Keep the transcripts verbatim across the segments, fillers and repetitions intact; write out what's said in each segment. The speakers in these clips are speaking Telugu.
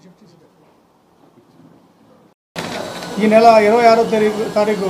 ఈ నెల ఇరవై ఆరో తారీఖు తారీఖు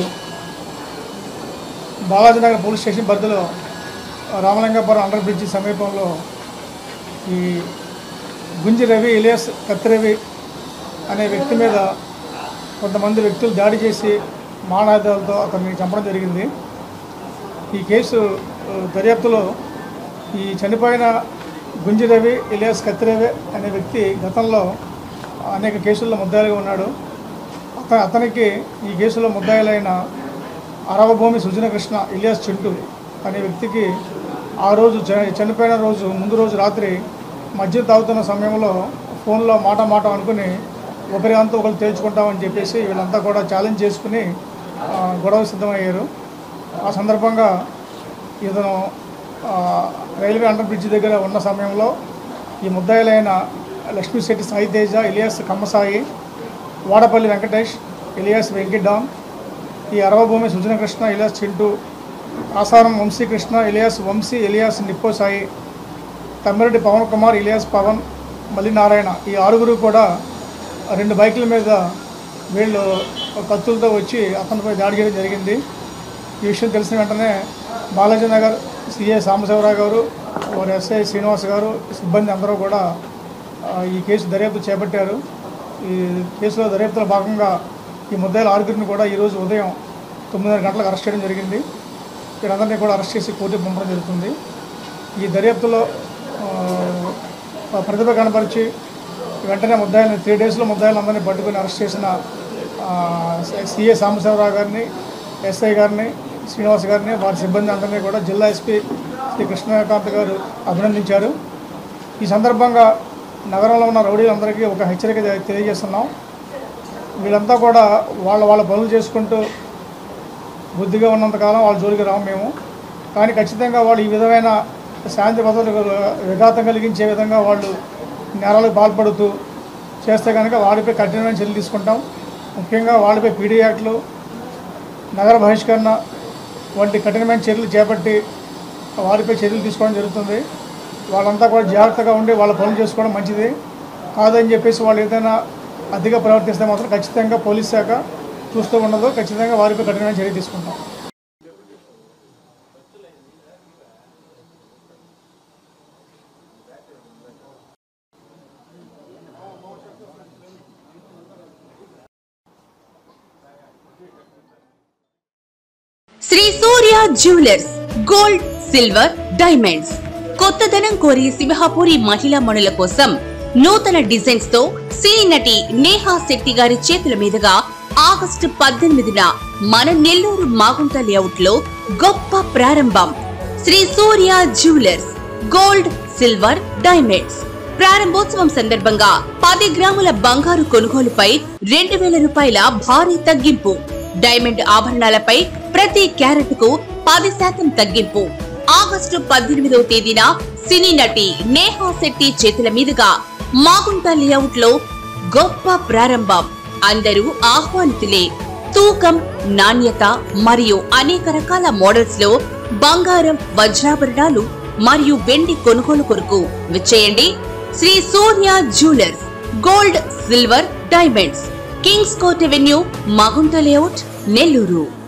బాలాజీనగర్ పోలీస్ స్టేషన్ పరిధిలో రామలింగాపురం అండర్ బ్రిడ్జి సమీపంలో ఈ గుంజి రవి ఇలియాస్ కత్తిరవి అనే వ్యక్తి మీద కొంతమంది వ్యక్తులు దాడి చేసి మానవాయుధాలతో అతన్ని చంపడం జరిగింది. ఈ కేసు దర్యాప్తులో ఈ చనిపోయిన గుంజి రవి ఇలియాస్ కత్తిరవి అనే వ్యక్తి గతంలో అనేక కేసుల్లో ముద్దాయిలుగా ఉన్నాడు. అత అతనికి ఈ కేసులో ముద్దాయిలైన అరవభూమి సుజనకృష్ణ ఇలియాస్ చింటూ అనే వ్యక్తికి ఆ రోజు చనిపోయిన రోజు ముందు రోజు రాత్రి మద్యం తాగుతున్న సమయంలో ఫోన్లో మాట మాట అనుకుని ఒకరి అంతా ఒకరు తేల్చుకుంటామని చెప్పేసి వీళ్ళంతా కూడా ఛాలెంజ్ చేసుకుని గొడవ సిద్ధమయ్యారు. ఆ సందర్భంగా ఇతను రైల్వే అండర్ బ్రిడ్జి దగ్గర ఉన్న సమయంలో ఈ ముద్దాయిలైన లక్ష్మీశెట్టి సాయి తేజ ఇలియాస్ కమ్మసాయి, వాడపల్లి వెంకటేష్ ఇలియాస్ వెంకిడాన్, ఈ అరవభూమి సుజనకృష్ణ ఇలియాస్ చింటూ, ఆసారం వంశీకృష్ణ ఇలియాస్ వంశీ ఇలియాస్ నిప్పోసాయి, తమ్మిరెడ్డి పవన్ కుమార్ ఇలియాస్ పవన్ మల్లినారాయణ ఈ ఆరుగురు కూడా రెండు బైకుల మీద వీళ్ళు కత్తులతో వచ్చి అతనిపై దాడి చేయడం జరిగింది. ఈ విషయం తెలిసిన వెంటనే బాలాజీనగర్ సిఐ సాంబశివరావు గారు, వారి ఎస్ఐ శ్రీనివాస్ గారు, సిబ్బంది అందరూ కూడా ఈ కేసు దర్యాప్తు చేపట్టారు. ఈ కేసులో దర్యాప్తులో భాగంగా ఈ ముద్దాయిల ఆరుగురిని కూడా ఈరోజు ఉదయం తొమ్మిదిన్నర గంటలకు అరెస్ట్ చేయడం జరిగింది. వీరందరినీ కూడా అరెస్ట్ చేసి కోర్టుకు పంపడం జరుగుతుంది. ఈ దర్యాప్తులో ప్రతిభ కనపరిచి వెంటనే ముద్దాయిలని త్రీ డేస్లో ముద్దాయిలందరినీ పట్టుకుని అరెస్ట్ చేసిన సిఏ సాంబశివరావు గారిని, ఎస్ఐ గారిని, శ్రీనివాస్ గారిని, వారి సిబ్బంది అందరినీ కూడా జిల్లా ఎస్పీ శ్రీ కృష్ణకాంత్ గారు అభినందించారు. ఈ సందర్భంగా నగరంలో ఉన్న రౌడీలందరికీ ఒక హెచ్చరిక తెలియజేస్తున్నాం. వీళ్ళంతా కూడా వాళ్ళ వాళ్ళ పనులు చేసుకుంటూ బుద్ధిగా ఉన్నంతకాలం వాళ్ళ జోలికి రాము మేము. కానీ ఖచ్చితంగా వాళ్ళు ఈ విధమైన శాంతి భద్రతలకు విఘాతం కలిగించే విధంగా వాళ్ళు నేరాలకు పాల్పడుతూ చేస్తే కనుక వారిపై కఠినమైన చర్యలు తీసుకుంటాం. ముఖ్యంగా వాళ్ళపై పీడీ యాక్ట్లు, నగర బహిష్కరణ వంటి కఠినమైన చర్యలు చేపట్టి వారిపై చర్యలు తీసుకోవడం జరుగుతుంది. వాళ్ళంతా కూడా జాగ్రత్తగా ఉండి వాళ్ళ పనులు చేసుకోవడం మంచిది కాదని చెప్పేసి వాళ్ళు ఏదైనా అతిగా ప్రవర్తిస్తే మాత్రం ఖచ్చితంగా పోలీస్ శాఖ చూస్తూ ఉండదు. ఖచ్చితంగా వారిపై కఠినమైన చర్య తీసుకుంటాం. Sri Surya jewellers gold, silver, diamonds కొత్తదనం కోరి సింహపురి మహిళా మణుల కోసం నూతన డిజైన్స్ తో సినీ నటి నేహా శెట్టి గారి చేతుల మీదుగా ఆగస్టు పద్దెనిమిదిన మన నెల్లూరు మాగుంట లేఅవుట్ లో గొప్ప ప్రారంభం. Sri Surya jewellers gold, silver, diamonds ప్రారంభోత్సవం సందర్భంగా పది గ్రాముల బంగారు కొనుగోలుపై రెండు వేల రూపాయల భారీ తగ్గింపు. డైమండ్ ఆభరణాలపై ప్రతి క్యారెట్ కు పది శాతం తగ్గింపు. ఆగస్టు పద్దెనిమిదవ తేదీన సినీ నటి నేహా శెట్టి చేతుల మీదుగా మాగుంట లేఅవుట్ లో గొప్ప ప్రారంభం. అందరూ ఆహ్వానితులే. తూకం, నాణ్యత మరియు అనేక రకాల మోడల్స్ లో బంగారం, వజ్రాభరణాలు మరియు వెండి కొనుగోలు కొరకు విచ్చేయండి. Sri Surya jewellers gold, silver, diamonds, kings court avenue, Magunta layout, Nellore.